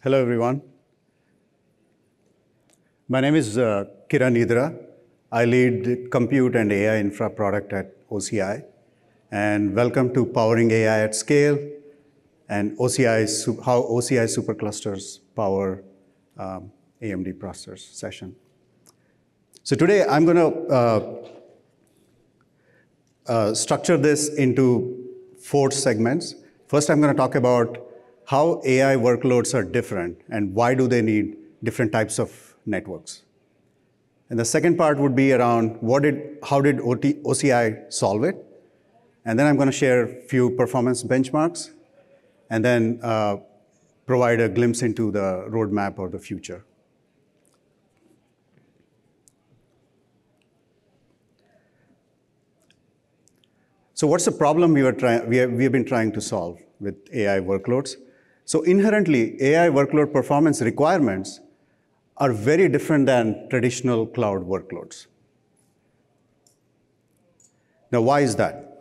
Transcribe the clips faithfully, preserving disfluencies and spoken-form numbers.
Hello, everyone. My name is uh, Kiran Edara. I lead the compute and A I infra product at O C I. And welcome to Powering A I at Scale and O C I, how O C I Superclusters power um, A M D processors session. So today, I'm going to uh, uh, structure this into four segments. First, I'm going to talk about how A I workloads are different and why do they need different types of networks. And the second part would be around what did, how did O C I solve it? And then I'm going to share a few performance benchmarks and then uh, provide a glimpse into the roadmap or the future. So what's the problem we, were try we, have, we have been trying to solve with A I workloads? So inherently, A I workload performance requirements are very different than traditional cloud workloads. Now, why is that?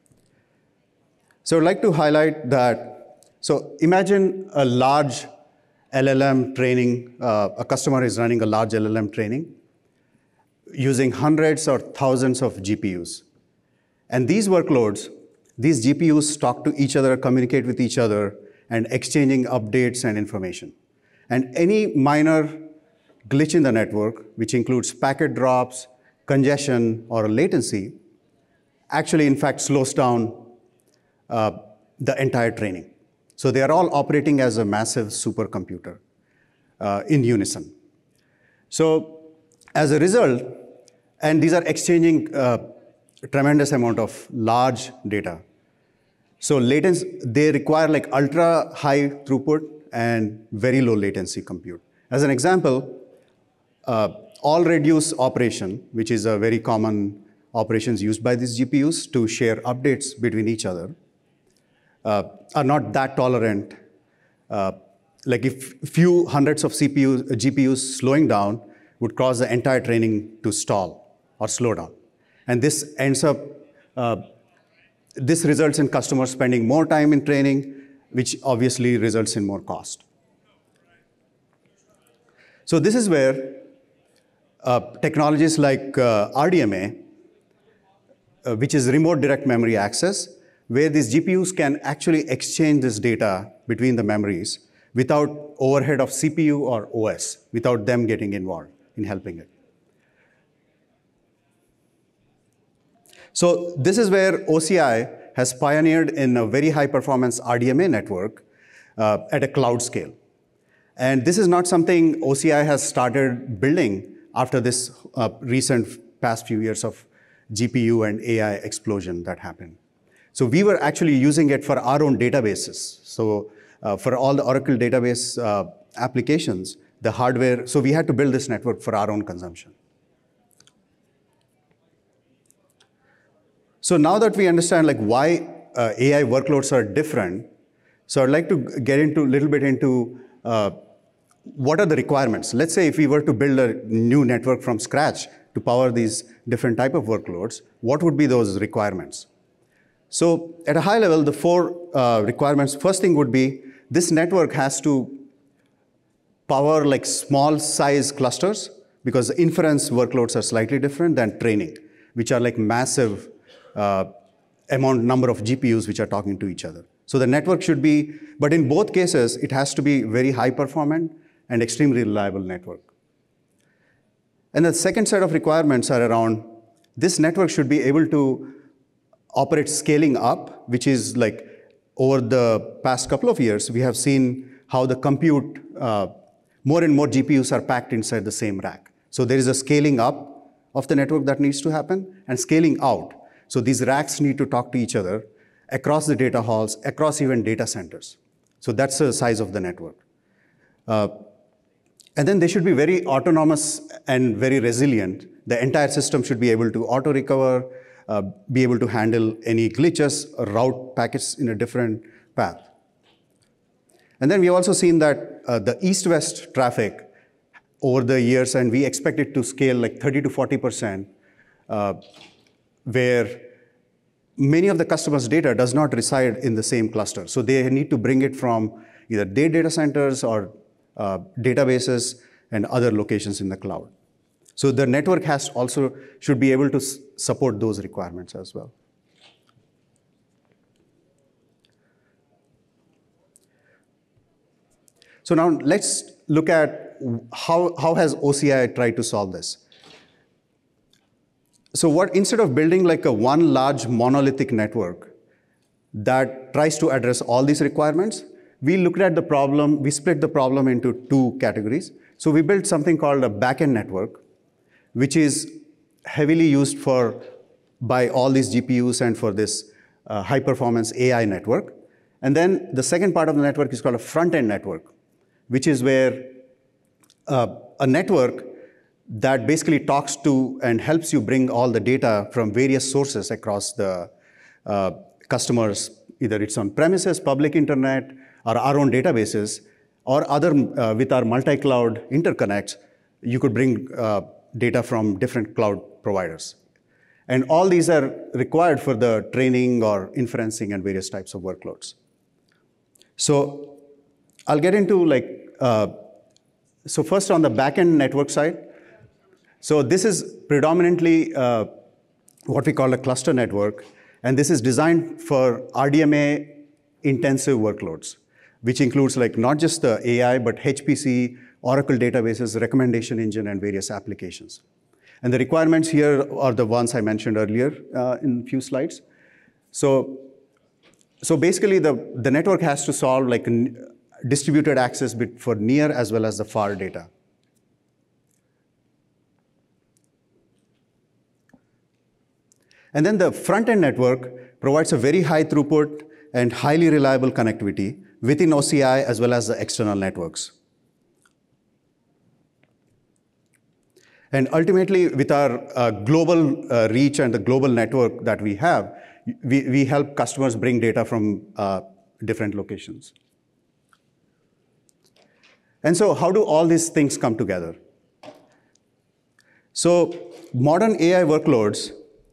So I'd like to highlight that, so imagine a large L L M training, uh, a customer is running a large L L M training using hundreds or thousands of G P Us. And these workloads, these G P Us talk to each other, communicate with each other, and exchanging updates and information. And any minor glitch in the network, which includes packet drops, congestion, or latency, actually, in fact, slows down uh, the entire training. So they are all operating as a massive supercomputer uh, in unison. So as a result, and these are exchanging uh, a tremendous amount of large data. So latency, they require like ultra high throughput and very low latency compute. As an example, uh, all reduce operation, which is a very common operations used by these G P Us to share updates between each other, uh, are not that tolerant. Uh, like if few hundreds of C P Us, G P Us slowing down would cause the entire training to stall or slow down. And this ends up, uh, this results in customers spending more time in training, which obviously results in more cost. So this is where uh, technologies like uh, R D M A, uh, which is remote direct memory access, where these G P Us can actually exchange this data between the memories without overhead of C P U or O S, without them getting involved in helping it. So this is where O C I has pioneered in a very high performance R D M A network uh, at a cloud scale. And this is not something O C I has started building after this uh, recent past few years of G P U and A I explosion that happened. So we were actually using it for our own databases. So uh, for all the Oracle database uh, applications, the hardware, so we had to build this network for our own consumption. So now that we understand like why uh, A I workloads are different, so I'd like to get into a little bit into uh, what are the requirements. Let's say if we were to build a new network from scratch to power these different type of workloads, what would be those requirements? So at a high level, the four uh, requirements, first thing would be this network has to power like small size clusters because inference workloads are slightly different than training, which are like massive Uh, amount number of G P Us which are talking to each other. So the network should be, but in both cases, it has to be very high performant and extremely reliable network. And the second set of requirements are around, this network should be able to operate scaling up, which is like over the past couple of years, we have seen how the compute, uh, more and more G P Us are packed inside the same rack. So there is a scaling up of the network that needs to happen and scaling out. So these racks need to talk to each other across the data halls, across even data centers. So that's the size of the network. Uh, and then they should be very autonomous and very resilient. The entire system should be able to auto-recover, uh, be able to handle any glitches, or route packets in a different path. And then we've also seen that uh, the east-west traffic over the years, and we expect it to scale like thirty to forty percent, uh, where many of the customers' data does not reside in the same cluster. So they need to bring it from either their data centers or uh, databases, and other locations in the cloud. So the network has also should be able to s- support those requirements as well. So now let's look at how, how has O C I tried to solve this. So what, instead of building like a one large monolithic network that tries to address all these requirements, we looked at the problem, we split the problem into two categories. So we built something called a backend network, which is heavily used for by all these G P Us and for this uh, high performance A I network. And then the second part of the network is called a front-end network, which is where uh, a network that basically talks to and helps you bring all the data from various sources across the uh, customers, either it's on premises, public internet, or our own databases, or other uh, with our multi-cloud interconnects, you could bring uh, data from different cloud providers. And all these are required for the training or inferencing and various types of workloads. So I'll get into like, uh, so first on the backend network side. So this is predominantly uh, what we call a cluster network, and this is designed for R D M A intensive workloads, which includes like not just the A I, but H P C, Oracle databases, recommendation engine, and various applications. And the requirements here are the ones I mentioned earlier uh, in a few slides. So, so basically the, the network has to solve like a distributed access bit for near as well as the far data. And then the front-end network provides a very high throughput and highly reliable connectivity within O C I as well as the external networks. And ultimately, with our uh, global uh, reach and the global network that we have, we, we help customers bring data from uh, different locations. And so how do all these things come together? So modern A I workloads,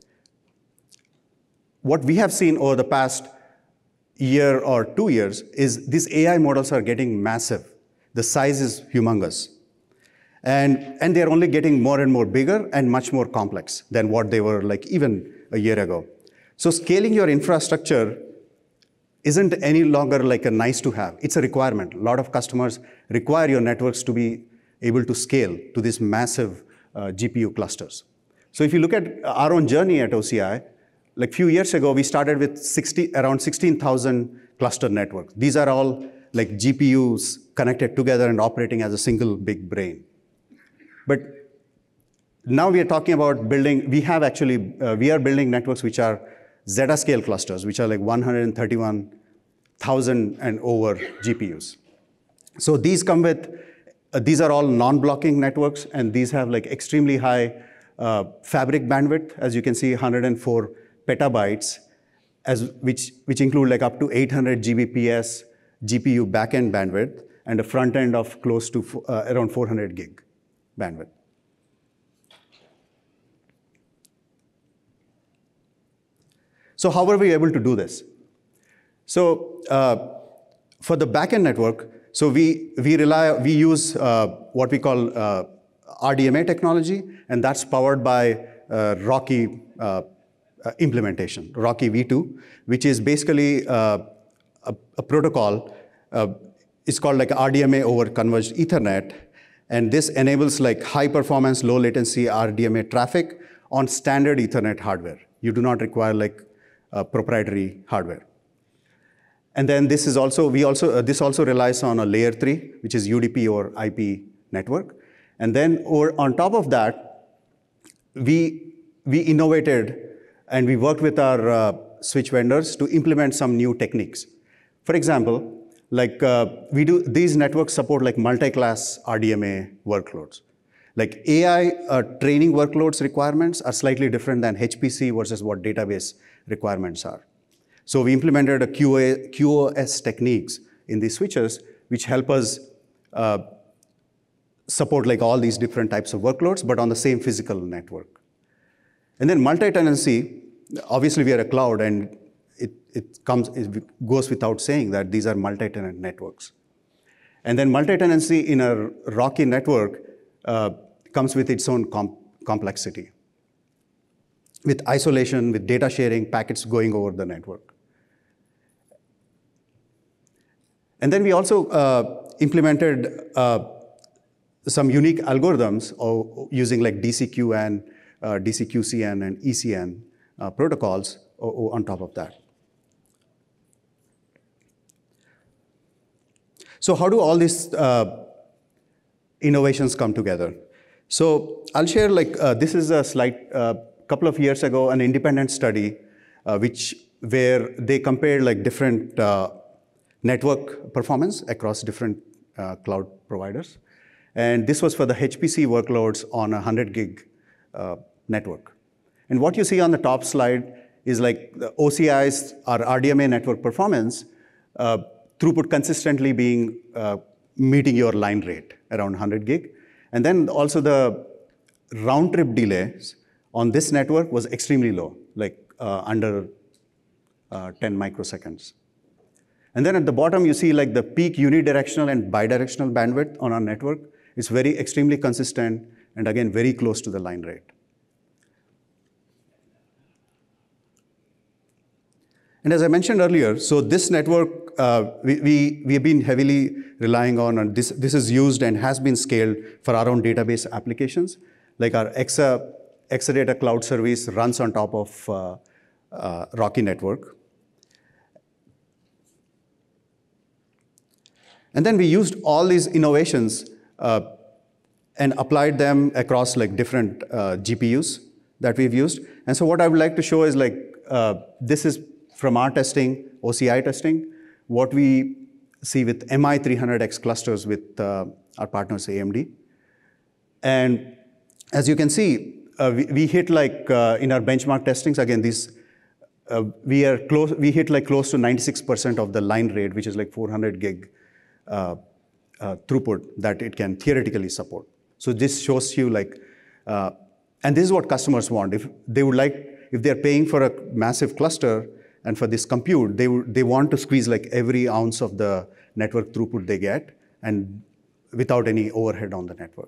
what we have seen over the past year or two years is these A I models are getting massive. The size is humongous. And, and they're only getting more and more bigger and much more complex than what they were like even a year ago. So scaling your infrastructure isn't any longer like a nice to have. It's a requirement. A lot of customers require your networks to be able to scale to these massive uh, G P U clusters. So if you look at our own journey at O C I, like a few years ago, we started with sixty, around sixteen thousand cluster networks. These are all like G P Us connected together and operating as a single big brain. But now we are talking about building, we have actually, uh, we are building networks which are Zettascale clusters, which are like one hundred thirty-one thousand and over G P Us. So these come with, uh, these are all non-blocking networks, and these have like extremely high uh, fabric bandwidth, as you can see, one hundred four petabytes, as, which, which include like up to eight hundred G B P S G P U backend bandwidth, and a front end of close to uh, around four hundred gig bandwidth. So how were we able to do this? So uh, for the backend network, so we, we rely, we use uh, what we call uh, R D M A technology, and that's powered by uh, Rocky uh, uh, implementation, Rocky V two, which is basically uh, a, a protocol. Uh, it's called like R D M A over converged Ethernet, and this enables like high performance, low latency R D M A traffic on standard Ethernet hardware. You do not require like uh, proprietary hardware. And then this is also, we also, uh, this also relies on a layer three, which is U D P or I P network. And then over, on top of that, we, we innovated and we worked with our uh, switch vendors to implement some new techniques. For example, like uh, we do, these networks support like multi-class R D M A workloads. Like A I uh, training workloads requirements are slightly different than H P C versus what database requirements are. So we implemented a Q A, Q O S techniques in these switches, which help us uh, support like all these different types of workloads, but on the same physical network. And then multi-tenancy, obviously we are a cloud, and it, it, comes, it goes without saying that these are multi-tenant networks. And then multi-tenancy in a rocky network uh, comes with its own com complexity, with isolation, with data sharing, packets going over the network. And then we also uh, implemented uh, some unique algorithms of using like D C Q N, uh, D C Q C N, and E C N uh, protocols on top of that. So how do all these uh, innovations come together? So I'll share, like, uh, this is a slide, a uh, couple of years ago, an independent study uh, which, where they compared like different uh, network performance across different uh, cloud providers. And this was for the H P C workloads on a one hundred gig uh, network. And what you see on the top slide is like the O C I's or R D M A network performance, uh, throughput consistently being uh, meeting your line rate around one hundred gig. And then also the round trip delays on this network was extremely low, like uh, under uh, ten microseconds. And then at the bottom, you see like the peak unidirectional and bidirectional bandwidth on our network is very extremely consistent and again, very close to the line rate. And as I mentioned earlier, so this network, uh, we, we, we have been heavily relying on, and this, this is used and has been scaled for our own database applications. Like our Exa, Exadata cloud service runs on top of uh, uh, Rocky Network. And then we used all these innovations uh, and applied them across like different uh, G P Us that we've used. And so what I would like to show is like, uh, this is from our testing, O C I testing, what we see with M I three hundred X clusters with uh, our partners A M D. And as you can see, uh, we, we hit like uh, in our benchmark testings, again, these, uh, we are close, we hit like close to ninety-six percent of the line rate, which is like four hundred gig uh, uh, throughput that it can theoretically support. So this shows you like, uh, and this is what customers want. If they would like, if they're paying for a massive cluster, and for this compute, they, they want to squeeze like every ounce of the network throughput they get and without any overhead on the network.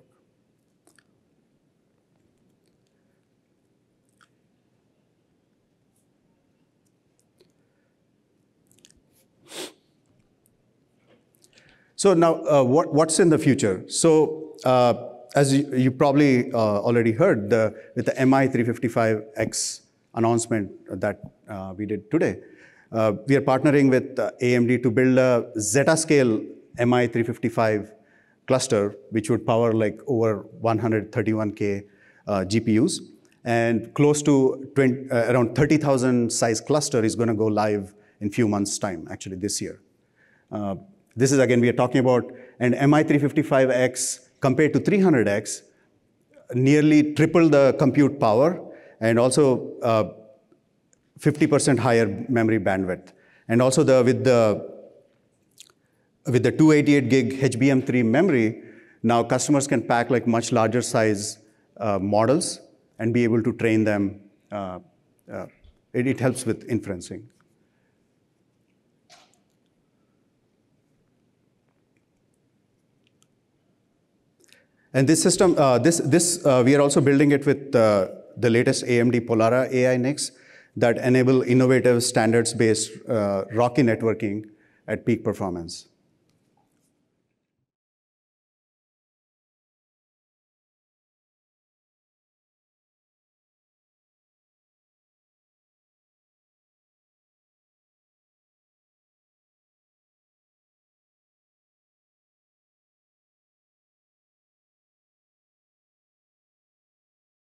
So now, uh, what, what's in the future? So uh, as you, you probably uh, already heard, the, with the M I three fifty-five X announcement that uh, we did today. Uh, we are partnering with uh, A M D to build a Zettascale M I three fifty-five cluster, which would power like over one hundred thirty-one K uh, G P Us. And close to twenty, uh, around thirty thousand size cluster is going to go live in few months' time, actually this year. Uh, this is, again, we are talking about an M I three fifty-five X compared to three hundred X, nearly triple the compute power, and also uh, fifty percent higher memory bandwidth. And also the, with the with the two eighty-eight gig H B M three memory, now customers can pack like much larger size uh, models and be able to train them. Uh, uh, it, it helps with inferencing. And this system, uh, this, this uh, we are also building it with uh, the latest A M D Pollara A I N I Cs that enable innovative standards-based uh, Rocky networking at peak performance.